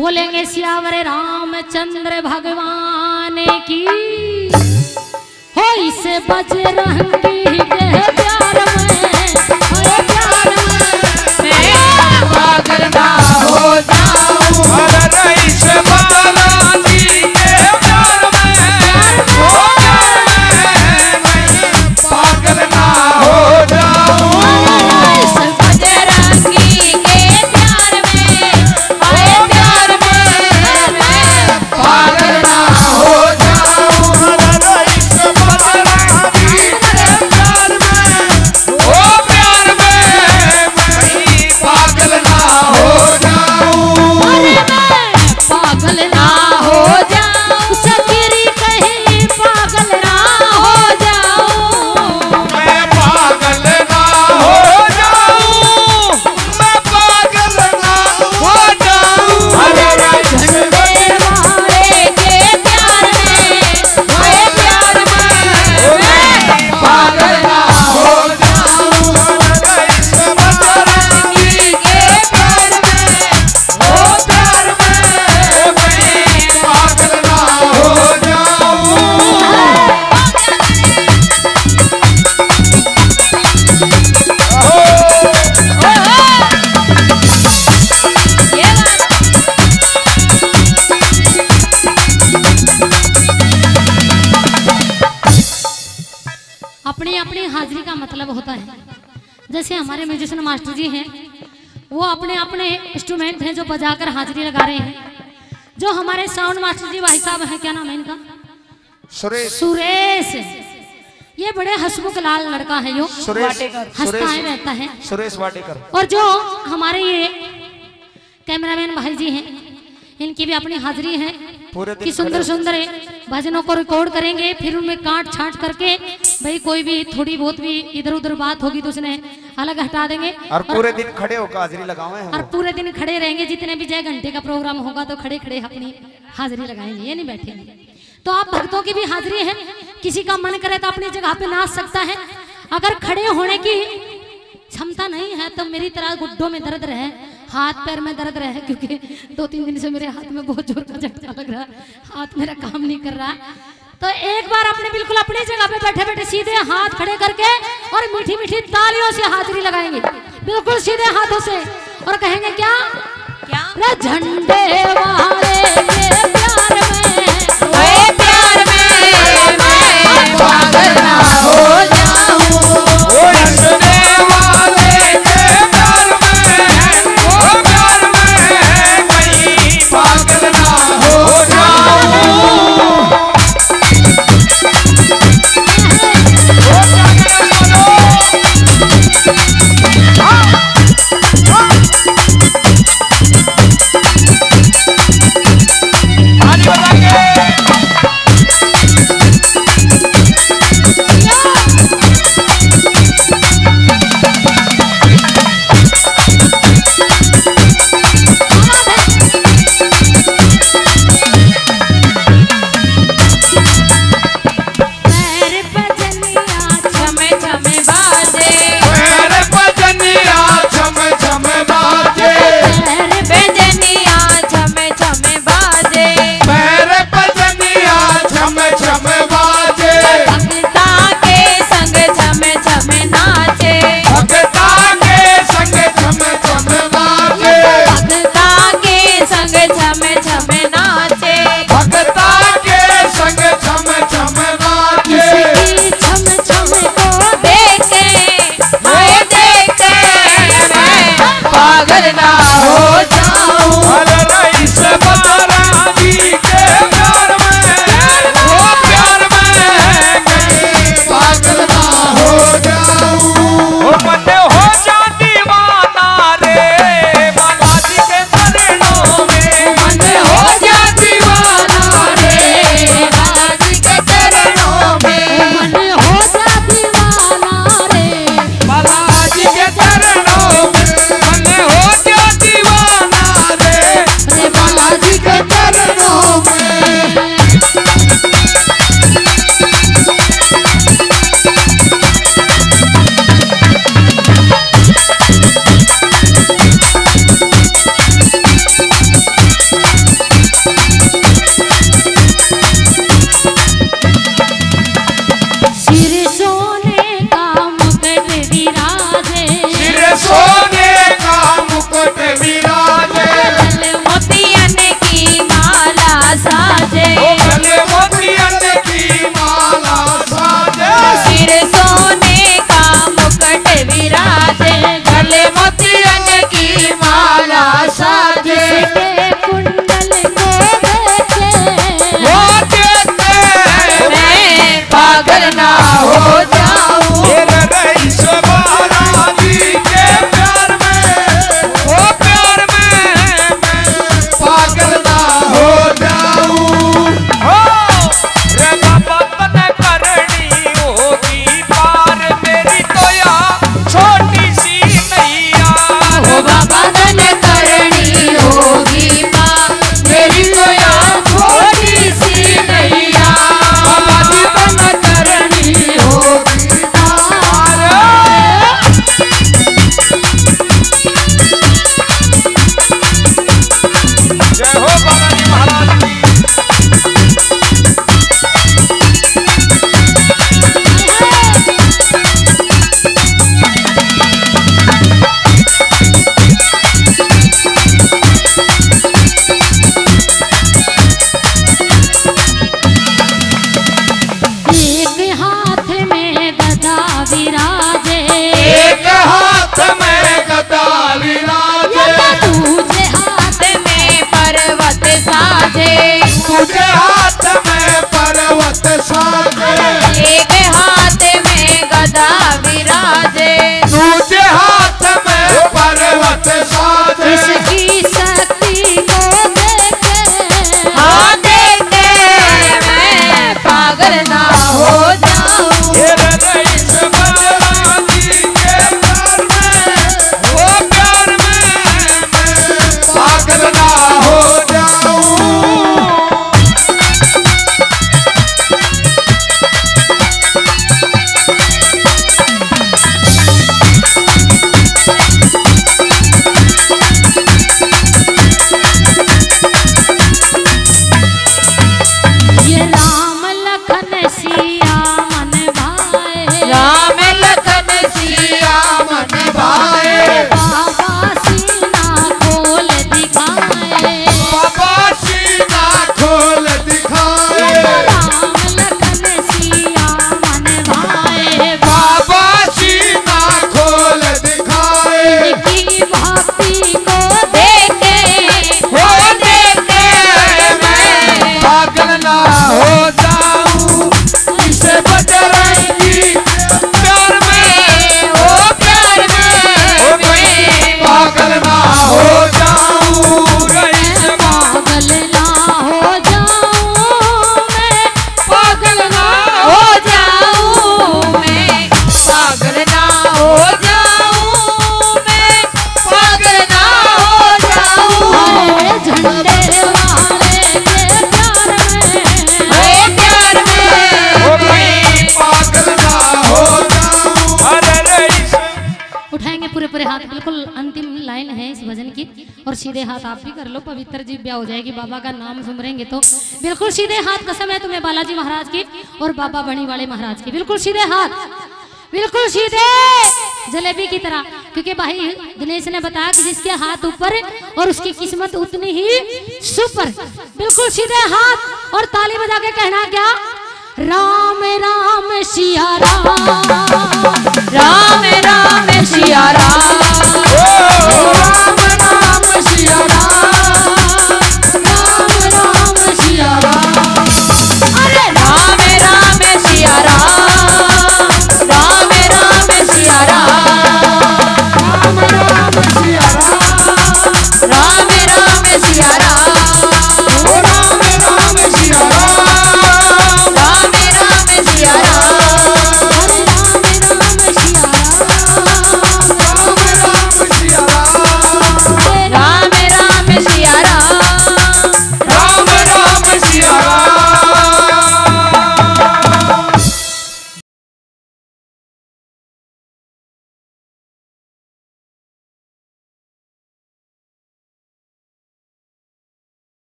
बोलेंगे सियावर रामचंद्र भगवान की हो इसे बजरंगी के प्यार में प्यार में पागल ना हो जाऊं अरे इसे बालाजी के प्यार में हो जाए मैं पागल ना हो जाऊं इसे बजरंगी के प्यार में प्यार में पागल ना हो जाऊं अरे इसे बालाजी के प्यार में हो प्यार में मैं पागल ना हो जाऊं पागल ना हो जाऊं सकीरी कहीं पागल ना हो जाऊं मैं पागल ना हो जाऊं मैं पागल ना हो जाऊं अरे झंडे वाले के प्यार में प्यार में मैं पागल ना हो जाऊं अरे इस बजरंगी के प्यार में हो प्यार में मैं पागल ना हो जाऊं ये अपनी अपनी हाजिरी का मतलब होता है। जैसे हमारे म्यूजिशियन मास्टर जी हैं, वो अपने अपने इंस्ट्रूमेंट हैं जो बजाकर हाजिरी लगा रहे हैं। जो हमारे साउंड मास्टर जी भाई साहब हैं, क्या नाम है इनका? सुरेश सुरेश। ये बड़े हंसमुख लाल लड़का है, यो सुरेश हंसता है रहता है। सुरेश वाटेकर और जो हमारे ये कैमरामैन भाई जी हैं, इनकी भी अपनी हाजिरी है पूरे दिन कि सुंदर सुंदर भजनों को रिकॉर्ड करेंगे, फिर उनमें काट छांट करके भाई कोई भी थोड़ी बहुत भी इधर उधर बात होगी तो उसने अलग हटा देंगे और पूरे दिन खड़े होकर हाजिरी लगाए और पूरे दिन खड़े रहेंगे। जितने भी 6 घंटे का प्रोग्राम होगा तो खड़े खड़े अपनी हाजिरी लगाएंगे, ये नहीं बैठेंगे। तो आप भक्तों की भी हाजिरी है, किसी का मन करे तो अपनी जगह पे नाच सकता है। अगर खड़े होने की क्षमता नहीं है तो मेरी तरह गुड्डों में दर्द रहे, हाथ पैर में दर्द रहे, क्योंकि 2-3 दिन से मेरे हाथ में बहुत जोर का झटका लग रहा है, हाथ मेरा काम नहीं कर रहा। तो एक बार अपने बिल्कुल अपनी जगह पे बैठे बैठे सीधे हाथ खड़े करके और मीठी मीठी तालियों से हाजिरी लगाएंगे, बिल्कुल सीधे हाथों से, और कहेंगे क्या क्या झंडे वाले के प्यार में प्यार में मैं पागल ना हो जाऊं ओ इसने वाले के प्यार में ओ प्यार में मैं पागल ना हो जाऊं आज बताएंगे विराजे, गले मोतियन की माला साजे। जिसके कुंडल को देखे वो देखते मैं पागल ना हो जाऊं। मेरे रईस महाराजी के प्यार में, वो प्यार में मैं पागल ना हो जाऊं। हो रे बाबा तने करनी होगी पार, मेरी तो या छोटी सी नैया। ओ बाबा धन करनी होगी माँ, मेरी तो यार छोटी सी नैया। बाबा जी तने करनी होगी पार। जय हो बाबा जी महाराज की। एक हाथ में गदा विराजे, एक हाथ में गदा विराजे, दूसरे हाथ में पर्वत साजे, तुझे हाथ में पर्वत साजे। एक हाथ में गदा विराजे, तुझे हाथ में पर्वत साजे। इसकी शक्ति को देखे हाँ देखते मैं पागल ना हो जाऊं। मेरे रईस महाराजी के प्यार में, वो प्यार में मैं पागल ना हो जाऊं। ये राम लखन सिया मन भाए, राम लखन सिया मन भाए, बाबा सीना खोल दिखाए। बाबा सीना खोल दिखाए। राम लखन सिया मन भाए, बाबा सीना खोल दिखाए। की भक्ति को देखे वो देखते मैं पागल ना हो जाऊं इसे बजरंगी प्यार में, वो प्यार में मैं पागल ना हो जाऊं। रईस पागल ना हो जाऊं मैं, पागल ना हो जाऊं मैं, पागल ना हो जाऊं मैं, पागल ना हो जाऊं। झंडे वाले के प्यार में, वो प्यार में मैं पागल ना हो जाऊं। अरे रईस उठाएंगे पूरे पूरे हाथ, बिल्कुल अंतिम लाइन है इस भजन की। और सीधे हाथ आप भी कर लो, पवित्र जीव्या हो जाएगी। बाबा का नाम सुमरेंगे तो बिल्कुल सीधे हाथ, कसम है तुम्हें बालाजी महाराज की और बाबा बणी वाले महाराज की। बिल्कुल सीधे हाथ, बिल्कुल सीधे जलेबी की तरह। क्योंकि भाई दिनेश ने बताया कि जिसके हाथ ऊपर और उसकी किस्मत उतनी ही सुपर। बिल्कुल सीधे हाथ और ताली बजा के कहना क्या, राम राम सिया राम, राम राम